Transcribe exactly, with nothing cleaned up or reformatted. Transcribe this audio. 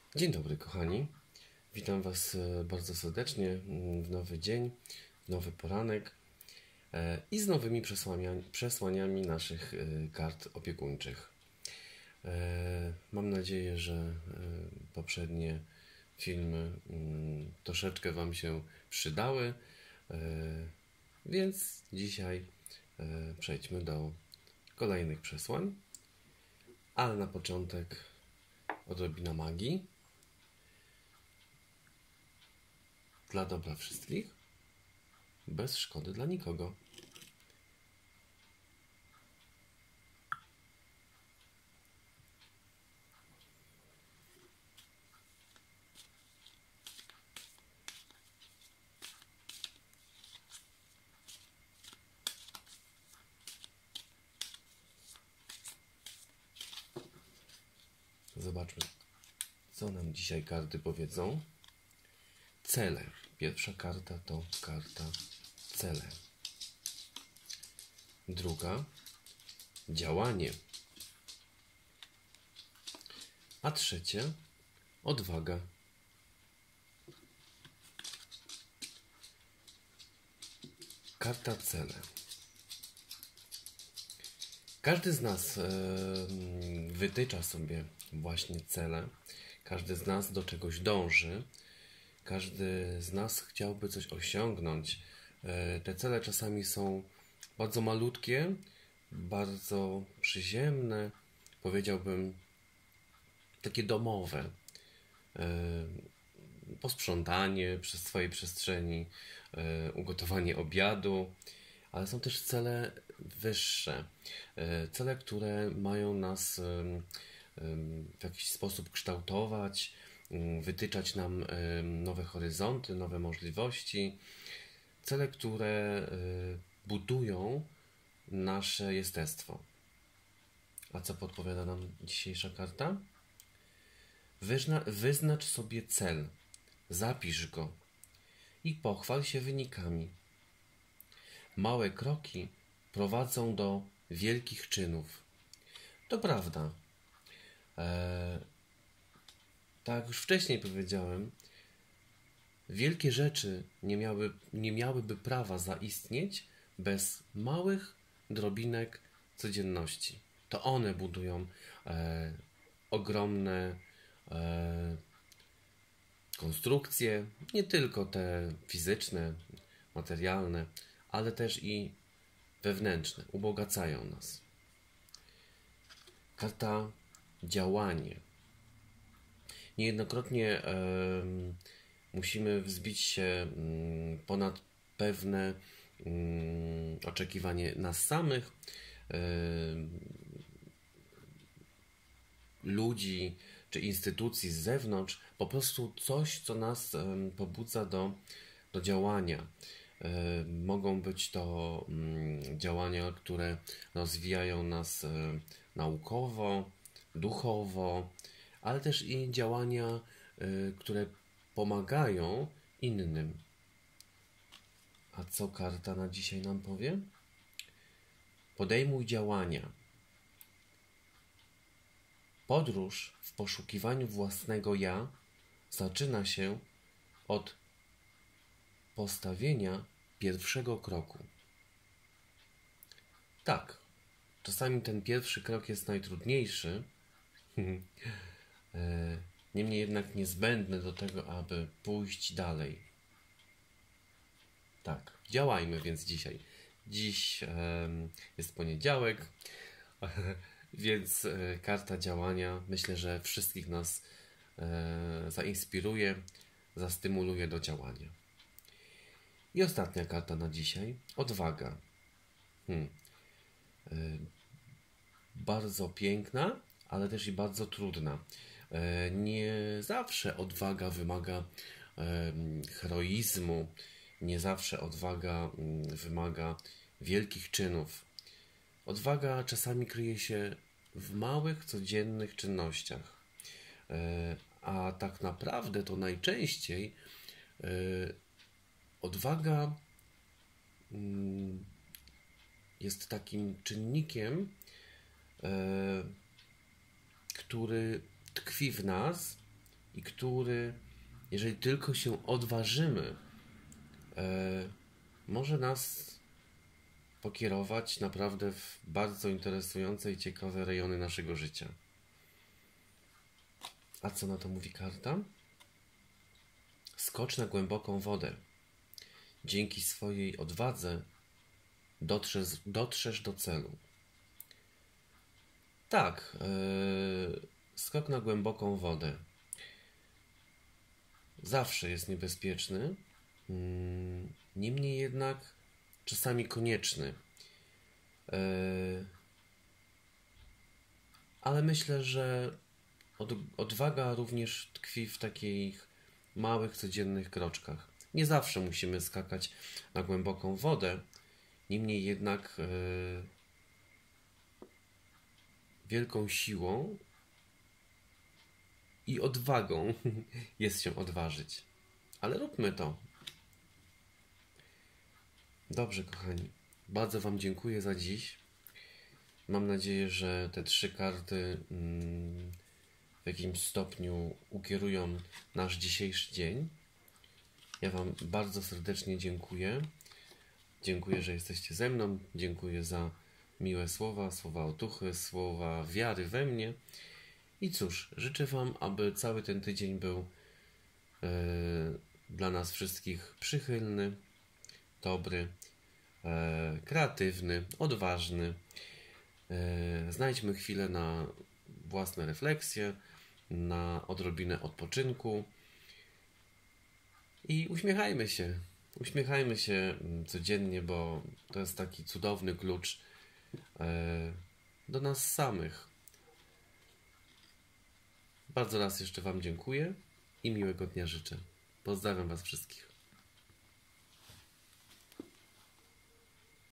Dzień dobry, kochani. Witam Was e, bardzo serdecznie mm, w nowy dzień, w nowy poranek e, i z nowymi przesłaniami, przesłaniami naszych e, kart opiekuńczych. E, Mam nadzieję, że e, poprzednie filmy mm, troszeczkę Wam się przydały, e, więc dzisiaj e, przejdźmy do kolejnych przesłań, ale na początek odrobina magii. Dla dobra wszystkich, bez szkody dla nikogo. Zobaczmy, co nam dzisiaj karty powiedzą. Cele. Pierwsza karta to karta cele. Druga działanie. A trzecie odwaga. Karta cele. Każdy z nas e, wytycza sobie właśnie cele. Każdy z nas do czegoś dąży. Każdy z nas chciałby coś osiągnąć. E, te cele czasami są bardzo malutkie, bardzo przyziemne, powiedziałbym takie domowe. E, posprzątanie przez swojej przestrzeni, e, ugotowanie obiadu, ale są też cele wyższe. E, cele, które mają nas e, e, w jakiś sposób kształtować, e, wytyczać nam e, nowe horyzonty, nowe możliwości. Cele, które e, budują nasze jestestwo. A co podpowiada nam dzisiejsza karta? Wyzna, wyznacz sobie cel, zapisz go i pochwal się wynikami. Małe kroki prowadzą do wielkich czynów. To prawda. Eee, tak jak już wcześniej powiedziałem, wielkie rzeczy nie, miały, nie miałyby prawa zaistnieć bez małych drobinek codzienności. To one budują e, ogromne e, konstrukcje, nie tylko te fizyczne, materialne, ale też i wewnętrzne, ubogacają nas. Karta działanie. Niejednokrotnie e, musimy wzbić się m, ponad pewne m, oczekiwanie nas samych, e, ludzi czy instytucji z zewnątrz, po prostu coś, co nas e, pobudza do, do działania. E, mogą być to mm, działania, które rozwijają nas e, naukowo, duchowo, ale też i działania, e, które pomagają innym. A co karta na dzisiaj nam powie? Podejmuj działania. Podróż w poszukiwaniu własnego ja zaczyna się od postawienia pierwszego kroku. Tak, czasami ten pierwszy krok jest najtrudniejszy, niemniej jednak niezbędny do tego, aby pójść dalej. Tak, działajmy więc dzisiaj. Dziś e, jest poniedziałek, więc e, karta działania myślę, że wszystkich nas e, zainspiruje, zastymuluje do działania. I ostatnia karta na dzisiaj. Odwaga. Hmm. E, bardzo piękna, ale też i bardzo trudna. E, nie zawsze odwaga wymaga e, heroizmu. Nie zawsze odwaga mm, wymaga wielkich czynów. Odwaga czasami kryje się w małych, codziennych czynnościach. E, a tak naprawdę to najczęściej e, odwaga mm, jest takim czynnikiem, e, który tkwi w nas i który, jeżeli tylko się odważymy, e, może nas pokierować naprawdę w bardzo interesujące i ciekawe rejony naszego życia. A co na to mówi karta? Skocz na głęboką wodę. Dzięki swojej odwadze dotrzesz, dotrzesz do celu. Tak, yy, skok na głęboką wodę zawsze jest niebezpieczny, yy, niemniej jednak czasami konieczny. Yy, ale myślę, że od, odwaga również tkwi w takich małych, codziennych kroczkach. Nie zawsze musimy skakać na głęboką wodę, niemniej jednak yy, wielką siłą i odwagą jest się odważyć. Ale róbmy to. Dobrze, kochani. Bardzo Wam dziękuję za dziś. Mam nadzieję, że te trzy karty mm, w jakimś stopniu ukierują nasz dzisiejszy dzień. Ja Wam bardzo serdecznie dziękuję. Dziękuję, że jesteście ze mną. Dziękuję za miłe słowa, słowa otuchy, słowa wiary we mnie. I cóż, życzę Wam, aby cały ten tydzień był yy, dla nas wszystkich przychylny, dobry, yy, kreatywny, odważny. Yy, znajdźmy chwilę na własne refleksje, na odrobinę odpoczynku i uśmiechajmy się. Uśmiechajmy się codziennie, bo to jest taki cudowny klucz yy, do nas samych. Bardzo raz jeszcze Wam dziękuję i miłego dnia życzę. Pozdrawiam Was wszystkich.